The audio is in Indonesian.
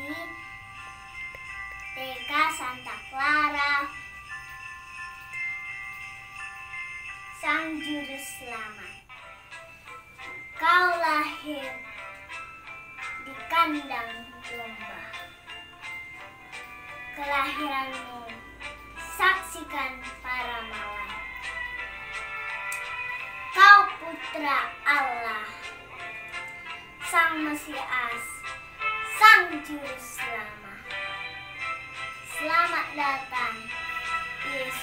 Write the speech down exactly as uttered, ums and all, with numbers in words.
di T K Santa Clara, Sang Juru Selamat. Kau lahir di kandang domba, kelahiranmu saksikan para malaikat. Kau putra Allah, Sang Mesias, Sang Juru Selamat. Selamat datang, Yesus.